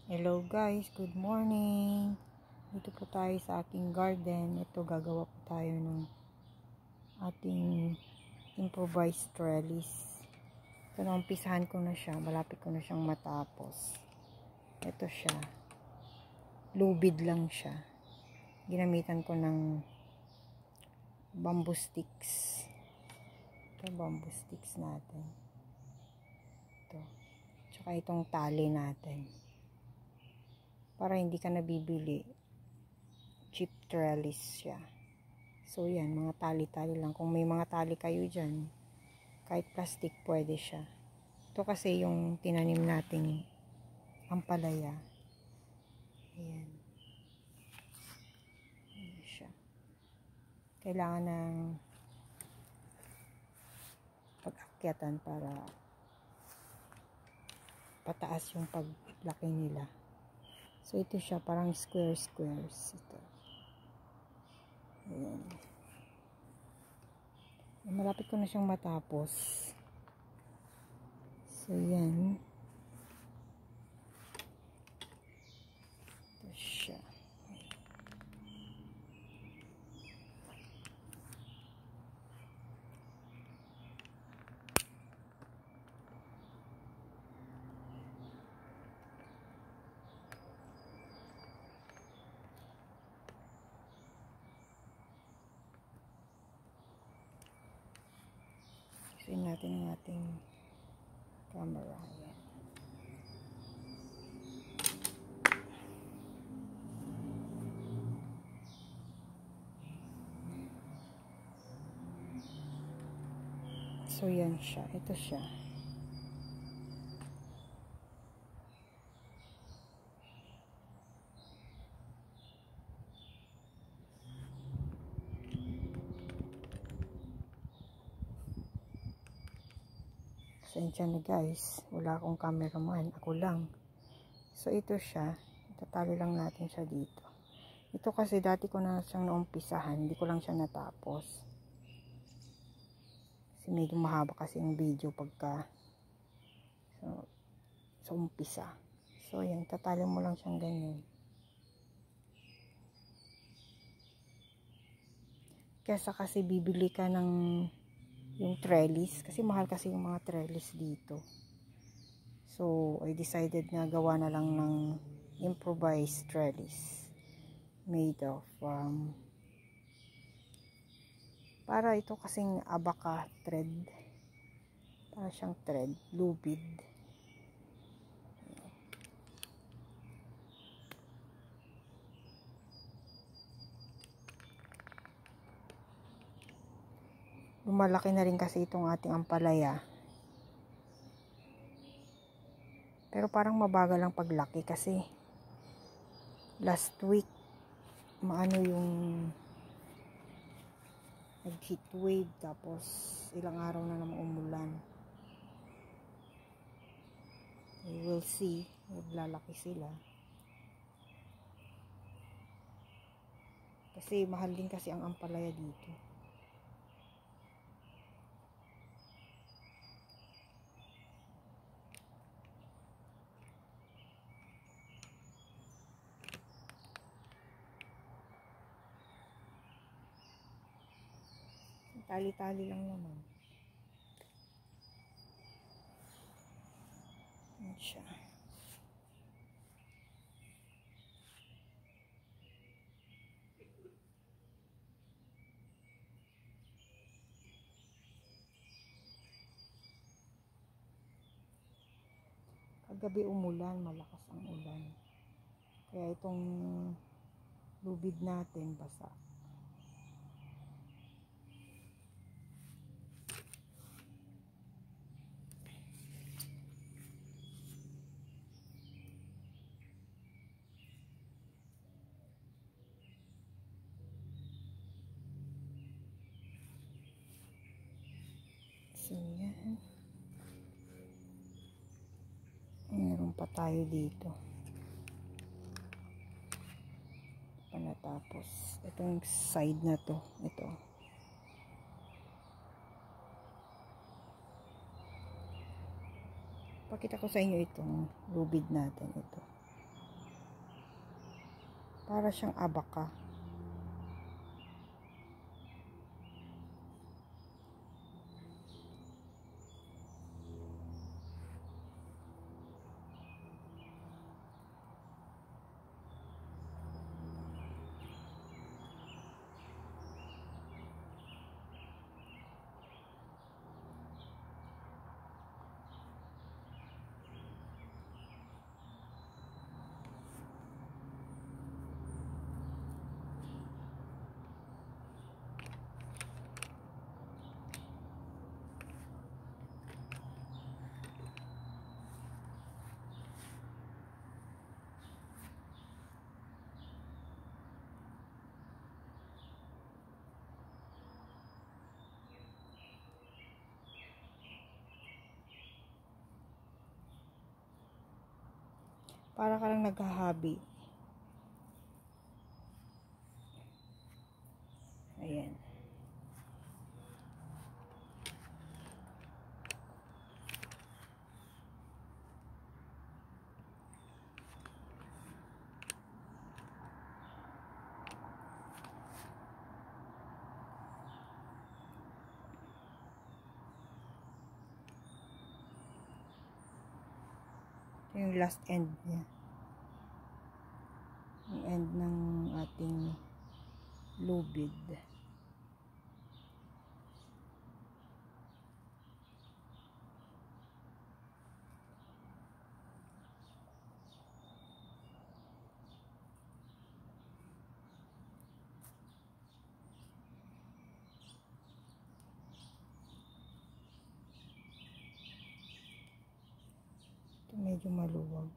Hello guys, good morning. Dito po tayo sa aking garden. Ito, gagawa po tayo ng ating improvised trellis. Ito, naumpisahan ko na siya. Malapit ko na siyang matapos. Ito siya. Lubid lang siya. Ginamitan ko ng bamboo sticks. Ito, bamboo sticks natin. Ito. Tsaka itong tali natin. Para hindi ka nabibili, cheap trellis siya. So yan, mga tali-tali lang. Kung may mga tali kayo dyan, kahit plastic pwede siya. Ito kasi yung tinanim nating ampalaya. Ayan. Ayan siya. Kailangan ng pag-akyatan para pataas yung paglaki nila. So, ito siya, parang squares. Ito. Ayan. Malapit ko na siyang matapos. So, yan. Ito siya. Tingnan natin ang ating camera. Ayan. So, yan siya. Ito siya. Pasensya na guys, wala akong cameraman, ako lang. So ito siya, itatali lang natin siya dito. Ito kasi dati ko na siyang naumpisahan, hindi ko lang siya natapos. Kasi medyo mahaba kasi yung video pagka sa umpisa. So yan, tatali mo lang siyang ganyan. Kesa kasi bibili ka ng yung trellis, kasi mahal kasi yung mga trellis dito. So I decided na gawa na lang ng improvised trellis made of para ito kasing abaka thread, para siyang thread, lubid. Lumalaki na rin kasi itong ating ampalaya. Pero parang mabagal ang paglaki kasi last week maano yung nag-heat wave, tapos ilang araw na naman umulan. We will see, maglalaki sila. Kasi mahal din kasi ang ampalaya dito. Tali-tali lang naman. Ayan siya. Kagabi umulan, malakas ang ulan. Kaya itong lubid natin basa. So, yan. Meron pa tayo dito. Panatapos. Itong side na to. Ito. Pakita ko sa inyo itong lubid natin. Ito. Para siyang abaka. Para ka lang naghahabi. Ayan. Ito yung last end niya. Yung end ng ating lubid. Ito medyo maluwag.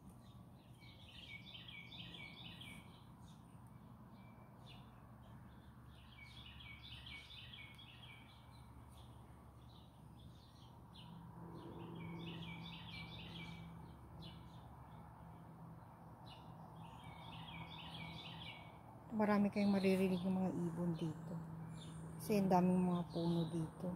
Marami kayong maririnig ng mga ibon dito. Kasi ang daming mga puno dito.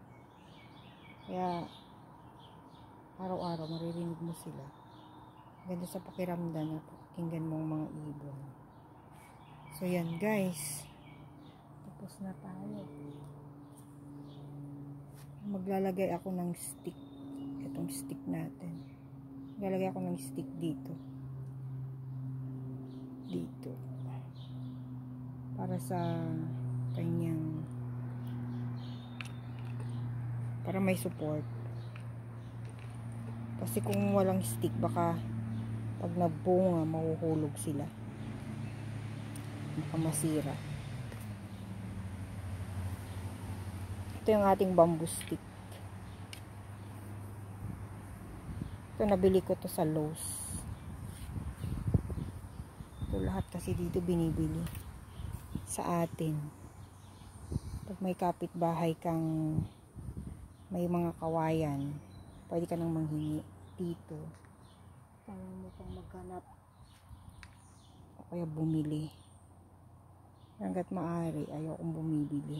Kaya araw-araw maririnig mo sila. Ganda sa pakiramdam na pakinggan mo ang mga ibon. So yan guys. Tapos na tayo. Maglalagay ako ng stick. Itong stick natin. Maglalagay ako ng stick dito. Dito. Para sa kanyang, para may support. Kasi kung walang stick, baka pag nabunga, mahuhulog sila. Baka masira. Ito yung ating bamboo stick. Ito, nabili ko to sa Lowe's. Ito lahat kasi dito binibili sa atin. Pag may kapitbahay kang may mga kawayan, pwede ka nang manghingi dito. Para mo pang maghanap o kaya bumili. Hanggat maaari, ayaw kong bumibili.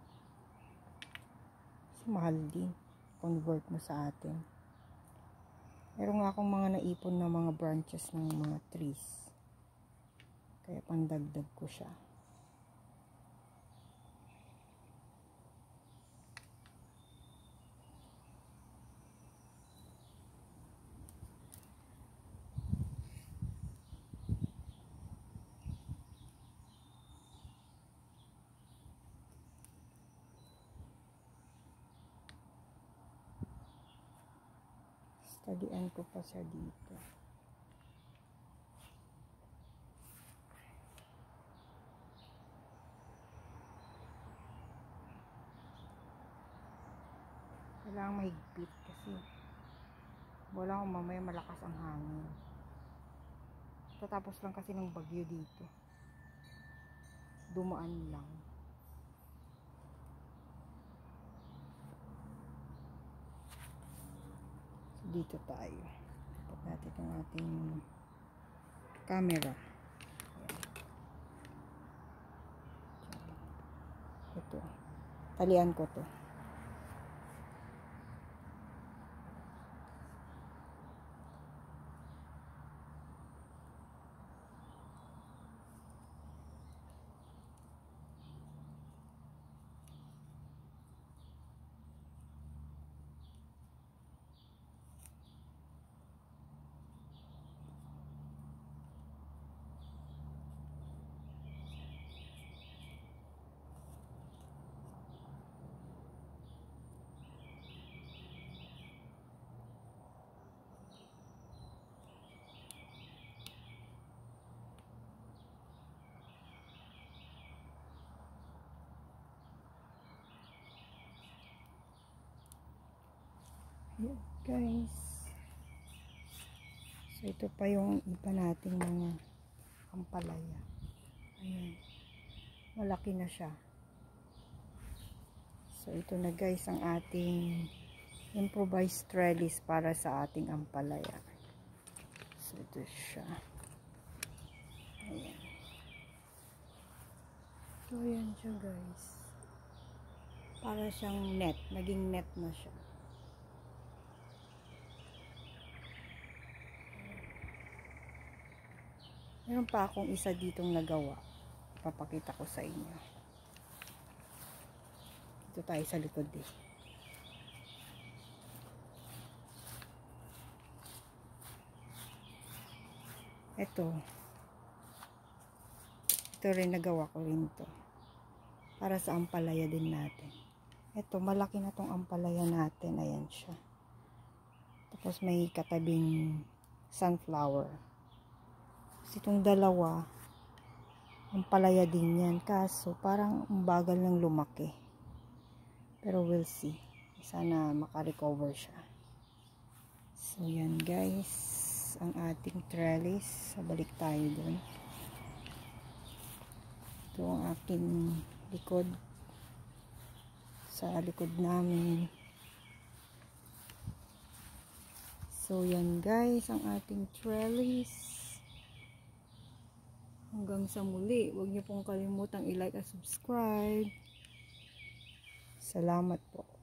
Kasi mahal din. Convert mo sa atin. Meron nga akong mga naipon na mga branches ng mga trees. Kaya pandagdag ko siya. Talian ko pa siya dito. Kailangan mahigpit kasi wala akong mamaya malakas ang hangin. Tatapos lang kasi ng bagyo dito. Dumaan lang. Dito tayo. Tapat natin ang ating camera. Ito. Talian ko to. Ayan, guys. So, ito pa yung iba nating mga ampalaya. Ayan. Malaki na siya. So, ito na guys ang ating improvised trellis para sa ating ampalaya. So, ito siya. Ayan. So, ayan siya guys. Para siyang net. Naging net na siya. Meron pa akong isa ditong nagawa. Papakita ko sa inyo. Dito tayo sa likod eh. Ito rin nagawa ko rin to. Para sa ampalaya din natin. Ito, malaki na tong ampalaya natin. Ayan siya. Tapos may katabing sunflower. Kasi itong dalawa, ampalaya din yan. Kaso, parang bagal ng lumaki. Pero we'll see. Sana makarecover siya. So, yan guys. Ang ating trellis. Balik tayo dun. Ito ang aking likod. Sa likod namin. So, yan guys. Ang ating trellis. Hanggang sa muli. Huwag niyo pong kalimutang i-like at subscribe. Salamat po.